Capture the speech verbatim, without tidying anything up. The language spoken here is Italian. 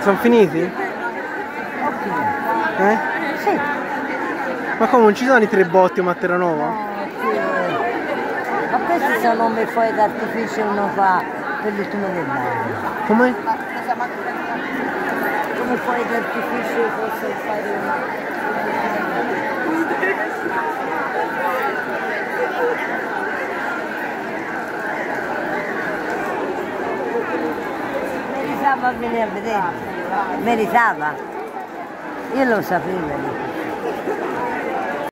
Sono finiti? Ok. Eh? Sì. Ma come, non ci sono i tre botti a Matteranova? No, sì. Ma questi sono come fuochi d'artificio uno fa per l'ultimo dell'anno. Come? Come fuochi d'artificio fosse fare una... Meritava venire a vedere, meritava, io lo sapevo.